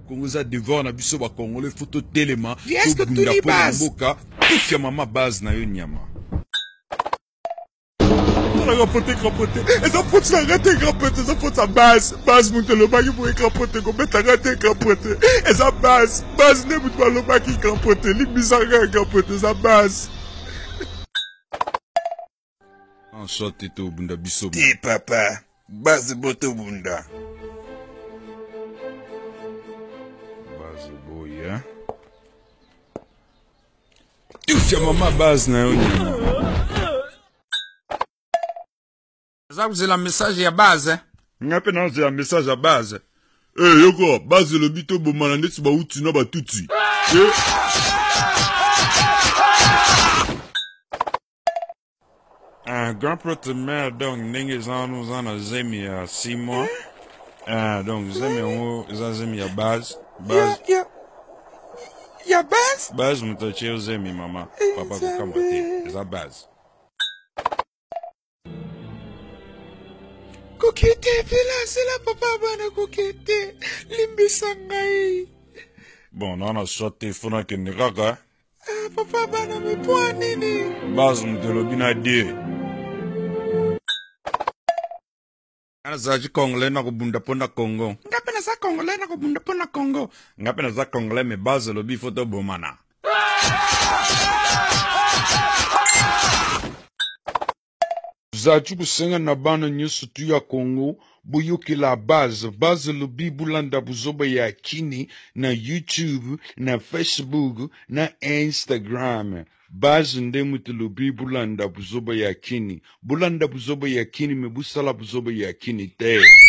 Congo za devoir na biso ba Congolais photo telema. Est-ce que tu lis base? Mboka, tout mama base na yo nyama. Rapoter. Et ça faut ça rater crapoter, ça faut ça base monte le bagi pour crapoter, comme t'as raté crapoter. Et ça base ne bout pas le bagi crapoter, li bizarre crapoter ça base. En short et tout bunda biso. Ti papa, base boto bunda. Base boy, hein. Tu fais maman base na yo nyama. Ça vous la message à base. Ngape na un message à base. Eh yoko, base le bito bomana ndeti ba uti na ba tuti. Grand-prêtre mère donc nenge zanu zana zemi ya 6 mois. Donc zemi on zemi ya base. Ya base? Base mutache zemi mama. Papa ko kamate. Za base. Kokete pela c'est la papa bana kokete limbi sangai. Bon, on a sorti fona ke nikaka. Papa bana me poanini. Base mutolobina die. Ana zaji Congolais na kubunda pona Congo. Ngape na za Congolais na kubunda pona Congo. Ngape na za Congolais me base lobi photo bomana. Zaji kusenga na bana nyusu tu ya Congo, buyoki la base lobi bulanda buzoba ya kini na YouTube, na Facebook, na Instagram. Base nde mutu lobi bulanda buzoba ya kini. Bulanda buzoba ya kini me busala buzoba ya kini te.